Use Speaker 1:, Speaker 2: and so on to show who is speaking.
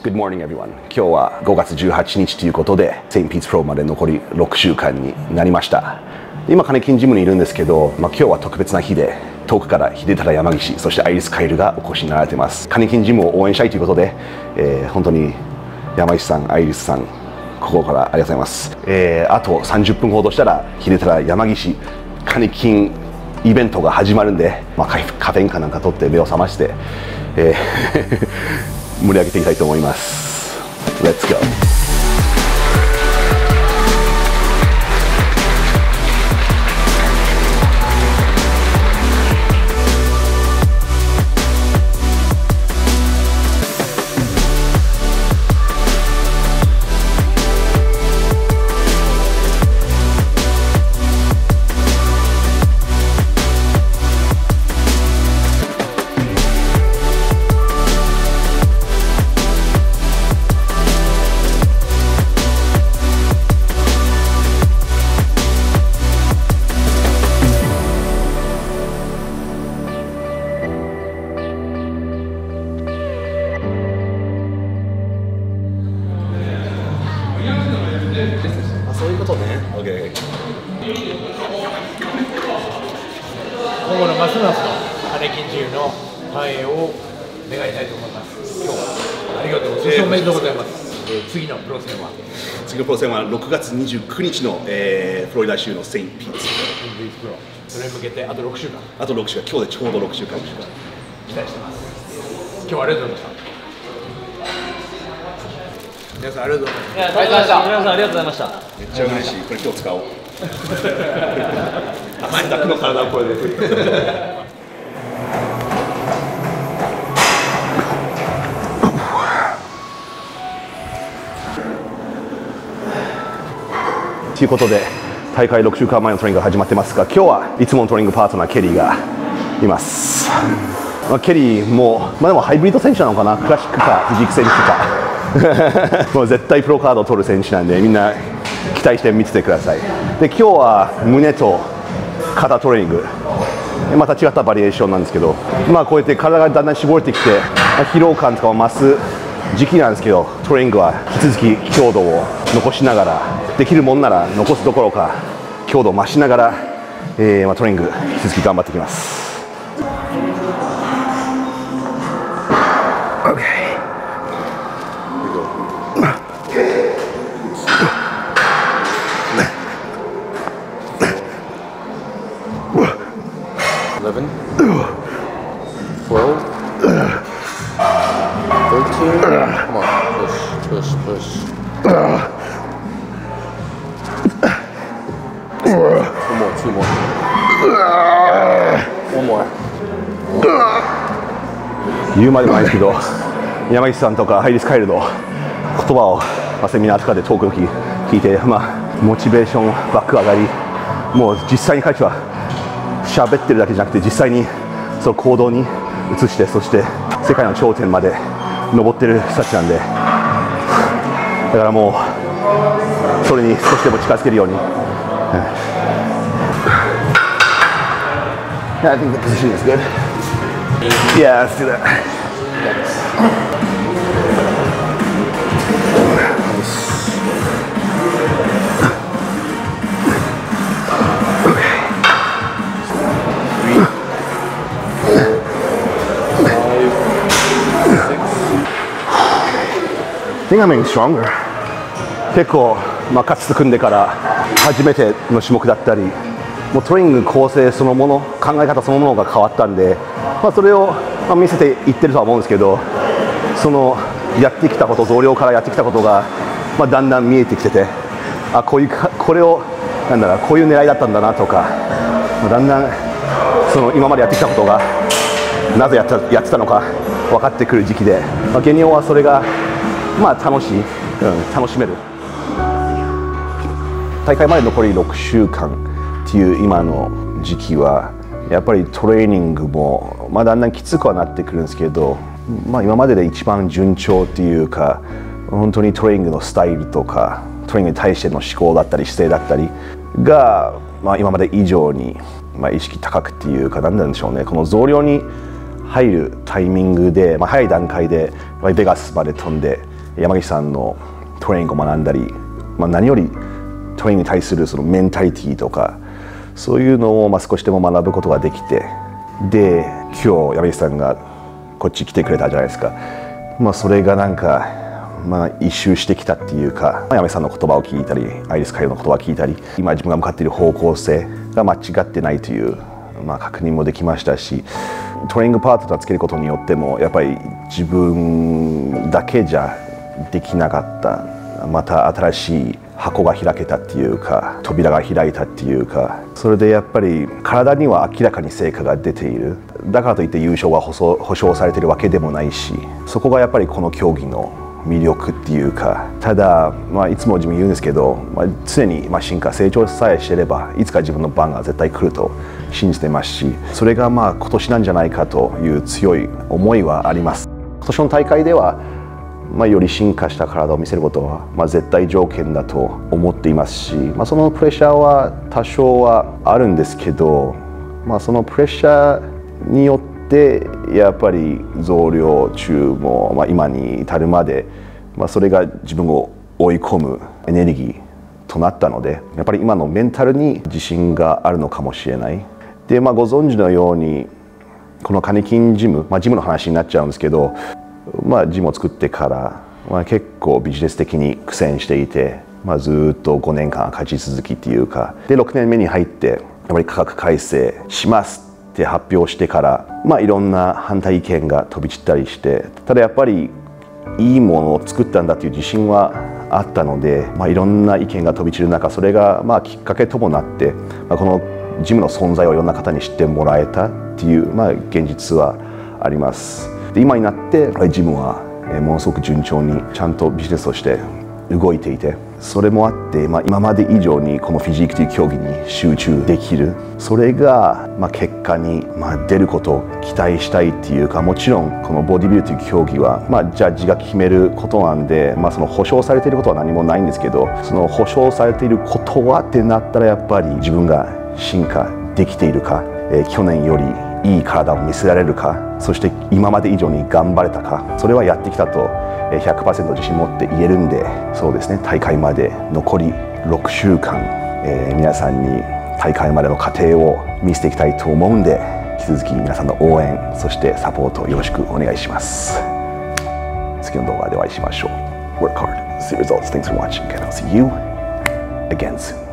Speaker 1: Good morning everyone. 今日は5月18日ということで、セイントピーツプロまで残り6週間になりました。今、カネキンジムにいるんですけど、今日は特別な日で、遠くから秀忠山岸、そしてアイリス・カイルがお越しになられています。カネキンジムを応援したいということで、本当に山岸さん、アイリスさん、心からありがとうございます。あと30分ほどしたら、秀忠山岸、カネキンイベントが始まるんで、カフェインかなんか取って目を覚まして、盛り上げていきたいと思います。Let's go! そういうことね。OK。
Speaker 2: 今後のますますのカネキンジムの繁栄を願いたいと思います。今日はありがとうございます。おめでとうございます。次のプロ戦は
Speaker 1: 6月29日の、フロリダ州のセイントピーツ。
Speaker 2: それに向けてあと6週間。
Speaker 1: あと6週間。今日でちょうど6週間。
Speaker 2: 期待してます。今日はありがとうございました。皆さんありがとうございます。
Speaker 3: 皆さんありがとうございました。
Speaker 1: めっちゃ嬉しい。これ今日使おう。汗だくの体をこれで。ということで、大会6週間前のトレーニングが始まってますが、今日はいつものトレーニングパートナーケリーがいます。ケリーも、でもハイブリッド選手なのかな、クラシックかフィジーク選手か。もう絶対プロカードを取る選手なんで、みんな期待して見ててください。で、今日は胸と肩トレーニング、また違ったバリエーションなんですけど、こうやって体がだんだん絞れてきて、疲労感とかを増す時期なんですけど、トレーニングは引き続き強度を残しながら、できるもんなら残すどころか強度を増しながら、トレーニング引き続き頑張っていきます。Okay.
Speaker 4: 11, 12, 13, come on, push. Two more. One more.
Speaker 1: 言うまでもないですけど、山岸さんとかハイリス・カイルの言葉を、セミナーとかでトークの時聞いて、モチベーションバック上がり、もう実際に彼氏は喋ってるだけじゃなくて、実際にその行動に移して、そして世界の頂点まで登ってる人たちなんで、だからもうそれに少しでも近づけるように。I think the position is good. Yeah, let's do that. I think I'm getting stronger. 結構、かつて組んでから初めての種目だったり、もうトレーニング構成そのもの、考え方そのものが変わったんで、それを、見せていってるとは思うんですけど、そのやってきたこと、増量からやってきたことが、だんだん見えてきてて、これをこういう狙いだったんだなとか、だんだんその今までやってきたことがなぜやってたのか分かってくる時期で、ゲニオはそれが楽しい、楽しめる。大会まで残り6週間っていう今の時期はやっぱりトレーニングも、だんだんきつくはなってくるんですけど、今までで一番順調っていうか、本当にトレーニングのスタイルとかトレーニングに対しての思考だったり姿勢だったりが、今まで以上に、意識高くっていうか、何なんでしょうね、この増量に入るタイミングで、早い段階でベガスまで飛んで、 山岸さんのトレーニングを学んだり、何よりトレーニングに対するそのメンタリティーとかそういうのを少しでも学ぶことができて、で今日山岸さんがこっち来てくれたじゃないですか。それがなんか一周してきたっていうか、山岸さんの言葉を聞いたりアイリスカイの言葉を聞いたり、今自分が向かっている方向性が間違ってないという、確認もできましたし、トレーニングパートナーつけることによってもやっぱり自分だけじゃできなかった、また新しい箱が開けたっていうか、扉が開いたっていうか、それでやっぱり体には明らかに成果が出ている。だからといって優勝は保証されているわけでもないし、そこがやっぱりこの競技の魅力っていうか、ただ、いつも自分言うんですけど、常に進化成長さえしていればいつか自分の番が絶対来ると信じてますし、それが今年なんじゃないかという強い思いはあります。今年の大会ではより進化した体を見せることは絶対条件だと思っていますし、そのプレッシャーは多少はあるんですけど、そのプレッシャーによってやっぱり増量中も今に至るまで、それが自分を追い込むエネルギーとなったので、やっぱり今のメンタルに自信があるのかもしれない。で、ご存知のようにこのカネキンジム、ジムの話になっちゃうんですけど、ジムを作ってから、結構ビジネス的に苦戦していて、ずっと5年間勝ち続きっていうかで、6年目に入ってやっぱり価格改正しますって発表してから、いろんな反対意見が飛び散ったりして、ただやっぱりいいものを作ったんだという自信はあったので、いろんな意見が飛び散る中、それがきっかけともなって、このジムの存在をいろんな方に知ってもらえたっていう、現実はあります。で、今になってジムはものすごく順調にちゃんとビジネスとして動いていて、それもあって、今まで以上にこのフィジークという競技に集中できる、それが結果に出ることを期待したいっていうか、もちろんこのボディビルという競技はジャッジが決めることなんで、その保証されていることは何もないんですけど、その保証されていることはってなったら、やっぱり自分が進化できているか、去年よりいい体を見せられるか、そして今まで以上に頑張れたか、それはやってきたと 100% 自信持って言えるんで、そうですね、大会まで残り6週間、皆さんに大会までの過程を見せていきたいと思うんで、引き続き皆さんの応援、そしてサポートよろしくお願いします。次の動画でお会いしましょう。Work hard, see results. Thanks for watching, and I'll see you again soon.